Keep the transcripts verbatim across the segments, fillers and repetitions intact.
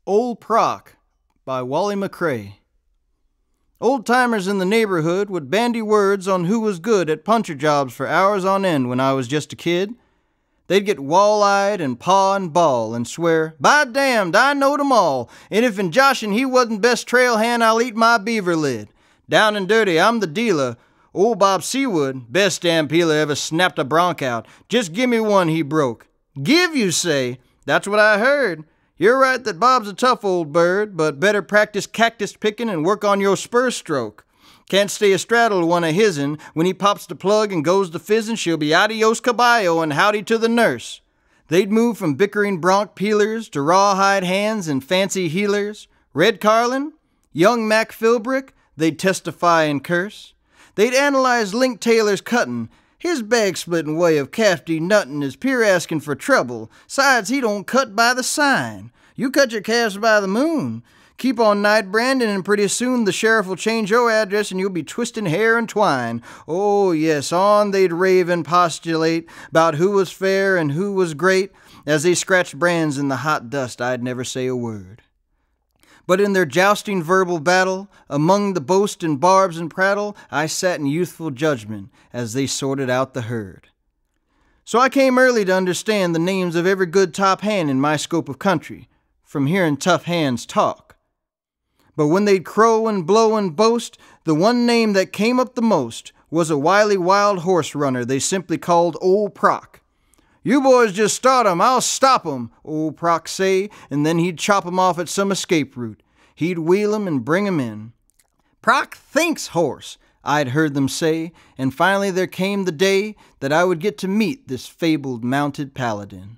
Old Prock by Wally McCrae. Old-timers in the neighborhood would bandy words on who was good at puncher jobs for hours on end when I was just a kid. They'd get wall-eyed and paw and bawl and swear, "By damned, I knowed 'em all, and if in Joshin' he wasn't best trail hand, I'll eat my beaver lid. Down and dirty, I'm the dealer. Old Bob Seawood, best damn peeler ever snapped a bronc out. Just gimme one," he broke. "Give, you say? That's what I heard. You're right that Bob's a tough old bird, but better practice cactus picking and work on your spur stroke. Can't stay astraddle one of his'n. When he pops the plug and goes to fizzin', she'll be adios caballo and howdy to the nurse." They'd move from bickering bronc peelers to rawhide hands and fancy healers. Red Carlin, young Mac Philbrick, they'd testify and curse. They'd analyze Link Taylor's cuttin'. His bag-splitting way of calf-d nuttin' is pure asking for trouble. Sides, he don't cut by the sign. You cut your calves by the moon. Keep on night branding, and pretty soon the sheriff will change your address and you'll be twisting hair and twine. Oh, yes, on they'd rave and postulate about who was fair and who was great. As they scratched brands in the hot dust, I'd never say a word. But in their jousting verbal battle, among the boast and barbs and prattle, I sat in youthful judgment as they sorted out the herd. So I came early to understand the names of every good top hand in my scope of country, from hearing tough hands talk. But when they'd crow and blow and boast, the one name that came up the most was a wily wild horse runner they simply called Old Prock. "You boys just start 'em, I'll stop 'em," Old Prock say, and then he'd chop 'em off at some escape route. He'd wheel 'em and bring 'em in. "Prock thinks horse," I'd heard them say, and finally there came the day that I would get to meet this fabled mounted paladin.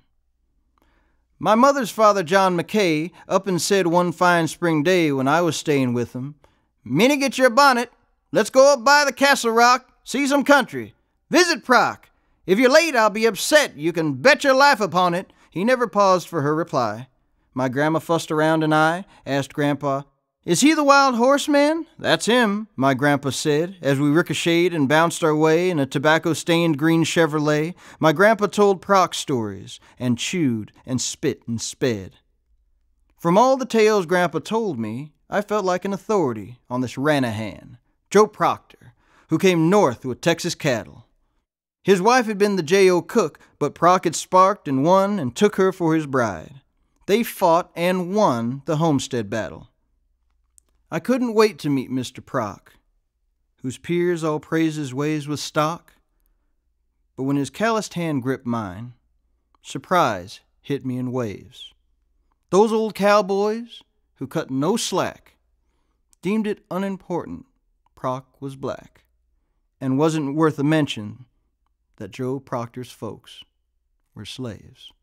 My mother's father, John McKay, up and said one fine spring day when I was staying with him, "Minnie, get your bonnet. Let's go up by the Castle Rock, see some country. Visit Prock. If you're late, I'll be upset. You can bet your life upon it." He never paused for her reply. My grandma fussed around and I asked Grandpa, "Is he the wild horse man?" "That's him," my grandpa said, as we ricocheted and bounced our way in a tobacco-stained green Chevrolet. My grandpa told Prock stories, and chewed and spit and sped. From all the tales Grandpa told me, I felt like an authority on this Ranahan, Joe Proctor, who came north with Texas cattle. His wife had been the J O cook, but Prock had sparked and won and took her for his bride. They fought and won the Homestead battle. I couldn't wait to meet Mister Prock, whose peers all praise his ways with stock. But when his calloused hand gripped mine, surprise hit me in waves. Those old cowboys, who cut no slack, deemed it unimportant Prock was black, and wasn't worth a mention that Joe Proctor's folks were slaves.